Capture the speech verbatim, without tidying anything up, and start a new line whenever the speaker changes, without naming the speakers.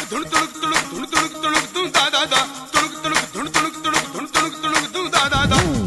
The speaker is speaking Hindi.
धुन तुणुक तुणुक धुन तुणुक तुणुक धुन दा दा दा तुणुक तुणुक धुन तुणुक तुणुक धुन तुणुक तुणुक धुन दा दा दा